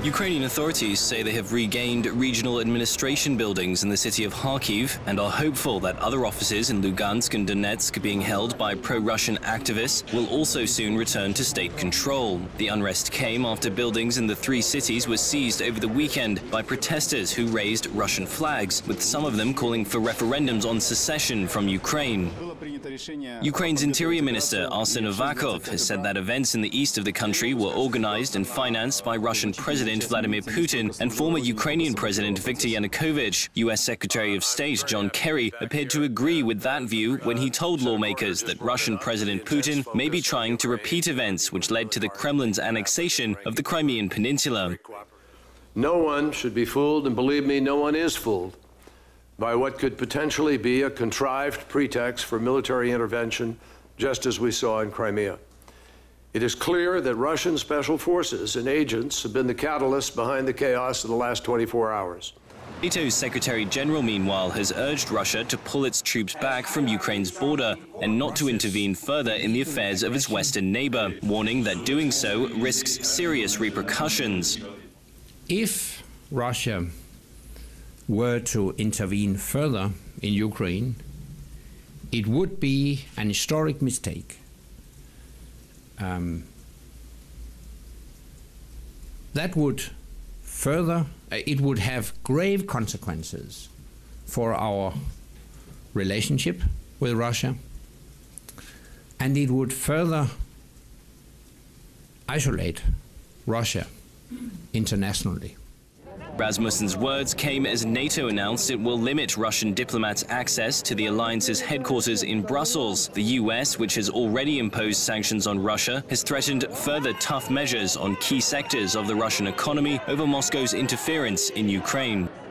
Ukrainian authorities say they have regained regional administration buildings in the city of Kharkiv and are hopeful that other offices in Lugansk and Donetsk being held by pro-Russian activists will also soon return to state control. The unrest came after buildings in the three cities were seized over the weekend by protesters who raised Russian flags, with some of them calling for referendums on secession from Ukraine. Ukraine's Interior Minister Arsen Avakov has said that events in the east of the country were organized and financed by Russian President Vladimir Putin and former Ukrainian President Viktor Yanukovych. U.S. Secretary of State John Kerry appeared to agree with that view when he told lawmakers that Russian President Putin may be trying to repeat events which led to the Kremlin's annexation of the Crimean Peninsula. No one should be fooled, and believe me, no one is fooled, by what could potentially be a contrived pretext for military intervention, just as we saw in Crimea. It is clear that Russian special forces and agents have been the catalyst behind the chaos of the last 24 hours. NATO's Secretary General, meanwhile, has urged Russia to pull its troops back from Ukraine's border and not to intervene further in the affairs of its western neighbor, warning that doing so risks serious repercussions. If Russia were to intervene further in Ukraine, it would be an historic mistake. That would it would have grave consequences for our relationship with Russia, and it would further isolate Russia internationally. Rasmussen's words came as NATO announced it will limit Russian diplomats' access to the alliance's headquarters in Brussels. The US, which has already imposed sanctions on Russia, has threatened further tough measures on key sectors of the Russian economy over Moscow's interference in Ukraine.